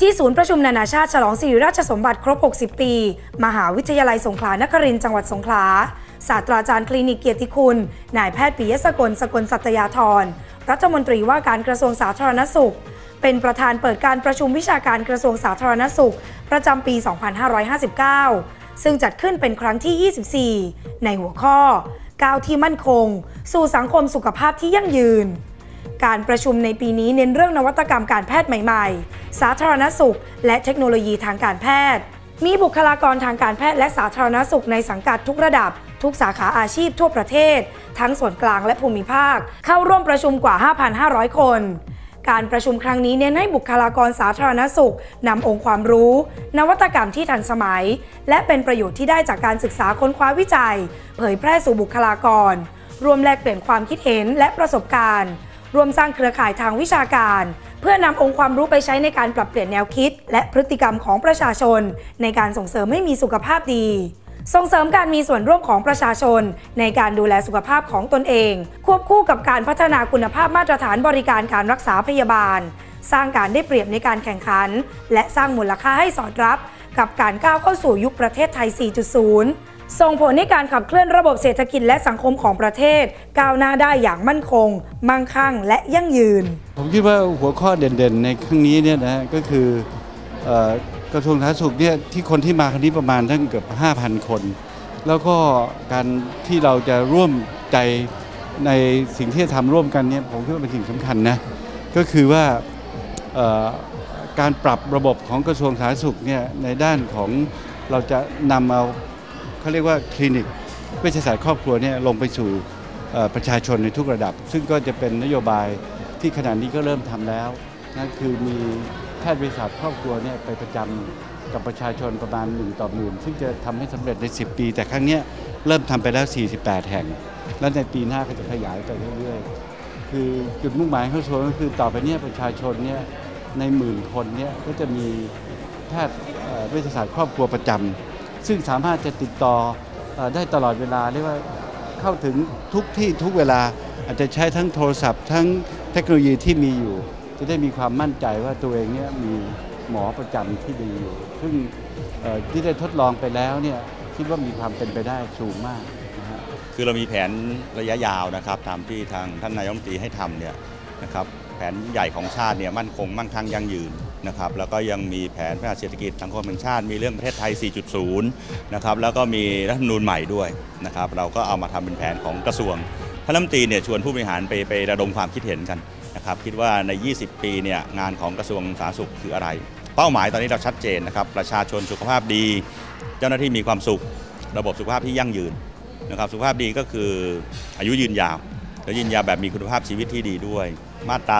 ที่ศูนย์ประชุมนานาชาติฉลองสิริราชสมบัติครบ 60 ปี มหาวิทยาลัยสงขลานครินทร์จังหวัดสงขลาศาสตราจารย์คลินิกเกียรติคุณนายแพทย์ปิยสกล สกลสัตยาธรรัฐมนตรีว่าการกระทรวงสาธารณสุขเป็นประธานเปิดการประชุมวิชาการกระทรวงสาธารณสุขประจำปี 2559 ซึ่งจัดขึ้นเป็นครั้งที่ 24 ในหัวข้อก้าวที่มั่นคงสู่สังคมสุขภาพที่ยั่งยืนการประชุมในปีนี้เน้นเรื่องนวัตกรรมการแพทย์ใหม่ๆสาธารณสุขและเทคโนโลยีทางการแพทย์มีบุคลากรทางการแพทย์และสาธารณสุขในสังกัดทุกระดับทุกสาขาอาชีพทั่วประเทศทั้งส่วนกลางและภูมิภาคเข้าร่วมประชุมกว่า 5,500 คนการประชุมครั้งนี้เน้นให้บุคลากรสาธารณสุขนำองค์ความรู้นวัตกรรมที่ทันสมัยและเป็นประโยชน์ที่ได้จากการศึกษาค้นคว้าวิจัยเผยแพร่สู่บุคลากรรวมแลกเปลี่ยนความคิดเห็นและประสบการณ์รวมสร้างเครือข่ายทางวิชาการเพื่อนำองค์ความรู้ไปใช้ในการปรับเปลี่ยนแนวคิดและพฤติกรรมของประชาชนในการส่งเสริมให้มีสุขภาพดีส่งเสริมการมีส่วนร่วมของประชาชนในการดูแลสุขภาพของตนเองควบคู่กับการพัฒนาคุณภาพมาตรฐานบริการการรักษาพยาบาลสร้างการได้เปรียบในการแข่งขันและสร้างมูลค่าให้สอดรับกับการก้าวเข้าสู่ยุคประเทศไทย 4.0 ส่งผลให้การขับเคลื่อนระบบเศรษฐกิจและสังคมของประเทศก้าวหน้าได้อย่างมั่นคงมั่งคั่งและยั่งยืนผมคิดว่าหัวข้อเด่นๆในครั้งนี้เนี่ยนะก็คือกระทรวงสาธารณสุขเนี่ยที่คนที่มาครั้งนี้ประมาณทั้งเกือบ 5,000 คนแล้วก็การที่เราจะร่วมใจในสิ่งที่จะทำร่วมกันเนี่ยผมคิดว่าเป็นสิ่งสำคัญนะก็คือว่าการปรับระบบของกระทรวงสาธารณสุขเนี่ยในด้านของเราจะนำเอาเขาเรียกว่าคลินิกเวชศาสตร์ครอบครัวเนี่ยลงไปสู่ประชาชนในทุกระดับซึ่งก็จะเป็นนโยบายที่ขณะนี้ก็เริ่มทำแล้วนั่นคือมีแพทย์เวชศาสตร์ครอบครัวเนี่ยไปประจำกับประชาชนประมาณ1 ต่อ 10,000ซึ่งจะทำให้สำเร็จใน10 ปีแต่ครั้งนี้เริ่มทำไปแล้ว48 แห่งและในปีหน้าก็จะขยายไปเรื่อยๆคือจุดมุ่งหมายของกระทรวงก็คือต่อไปนี้ประชาชนเนี่ยใน10,000 คนเนี่ยก็จะมีแพทย์เวชศาสตร์ครอบครัวประจำซึ่งสามารถจะติดต่อได้ตลอดเวลาเรียกว่าเข้าถึงทุกที่ทุกเวลาอาจจะใช้ทั้งโทรศัพท์ทั้งเทคโนโลยีที่มีอยู่จะได้มีความมั่นใจว่าตัวเองเนี่ยมีหมอประจำที่ดีอยู่ซึ่งที่ได้ทดลองไปแล้วเนี่ยคิดว่ามีความเป็นไปได้สูงมากนะฮะคือเรามีแผนระยะยาวนะครับตามที่ทางท่านนายกรัฐมนตรีให้ทำเนี่ยนะครับแผนใหญ่ของชาติเนี่ยมั่นคงมั่งคั่งยั่งยืนนะครับแล้วก็ยังมีแผนพัฒนาเศรษฐกิจสังคมแห่งชาติมีเรื่องประเทศไทย 4.0 นะครับแล้วก็มีรัฐธรรมนูญใหม่ด้วยนะครับเราก็เอามาทำเป็นแผนของกระทรวงท่านรัฐมนตรีเนี่ยชวนผู้บริหารไประดมความคิดเห็นกันนะครับคิดว่าใน20 ปีเนี่ยงานของกระทรวงสาธารณสุขคืออะไรเป้าหมายตอนนี้เราชัดเจนนะครับประชาชนสุขภาพดีเจ้าหน้าที่มีความสุขระบบสุขภาพที่ยั่งยืนนะครับสุขภาพดีก็คืออายุยืนยาวและยืนยาวแบบมีคุณภาพชีวิตที่ดีด้วยมาตรา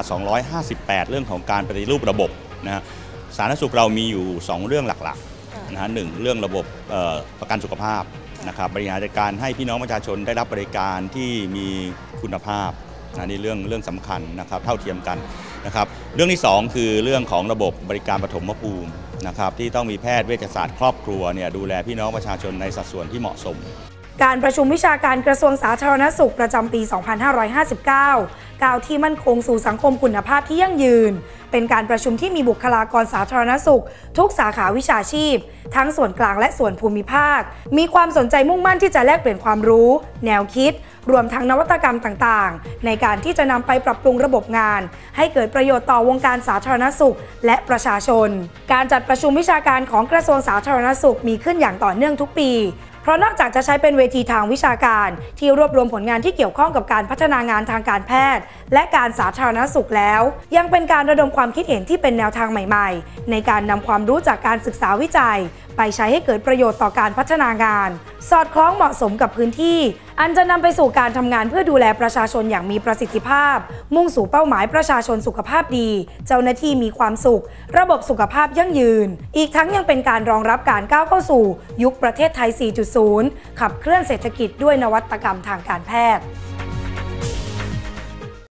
258 เรื่องของการปฏิรูประบบนะสาธารณสุขเรามีอยู่2เรื่องหลักๆนะฮะ1เรื่องระบบประกันสุขภาพนะครับบริหารจัดการให้พี่น้องประชาชนได้รับบริการที่มีคุณภาพนะนี่เรื่องสำคัญนะครับเท่าเทียมกันนะครับเรื่องที่2คือเรื่องของระบบบริการปฐมภูมินะครับที่ต้องมีแพทย์เวชศาสตร์ครอบครัวเนี่ยดูแลพี่น้องประชาชนในสัดส่วนที่เหมาะสมการประชุมวิชาการกระทรวงสาธารณสุขประจำปี 2559 ก้าวที่มั่นคงสู่สังคมคุณภาพที่ยั่งยืนเป็นการประชุมที่มีบุคลากรสาธารณสุขทุกสาขาวิชาชีพทั้งส่วนกลางและส่วนภูมิภาคมีความสนใจมุ่งมั่นที่จะแลกเปลี่ยนความรู้แนวคิดรวมทั้งนวัตกรรมต่างๆในการที่จะนำไปปรับปรุงระบบงานให้เกิดประโยชน์ต่อวงการสาธารณสุขและประชาชนการจัดประชุมวิชาการของกระทรวงสาธารณสุขมีขึ้นอย่างต่อเนื่องทุกปีเพราะนอกจากจะใช้เป็นเวทีทางวิชาการที่รวบรวมผลงานที่เกี่ยวข้องกับการพัฒนางานทางการแพทย์และการสาธารณสุขแล้วยังเป็นการระดมความคิดเห็นที่เป็นแนวทางใหม่ๆในการนำความรู้จากการศึกษาวิจัยไปใช้ให้เกิดประโยชน์ต่อการพัฒนางานสอดคล้องเหมาะสมกับพื้นที่อันจะนำไปสู่การทำงานเพื่อดูแลประชาชนอย่างมีประสิทธิภาพมุ่งสู่เป้าหมายประชาชนสุขภาพดีเจ้าหน้าที่มีความสุขระบบสุขภาพยั่งยืนอีกทั้งยังเป็นการรองรับการก้าวเข้าสู่ยุคประเทศไทย 4.0 ขับเคลื่อนเศรษฐกิจด้วยนวัตกรรมทางการแพทย์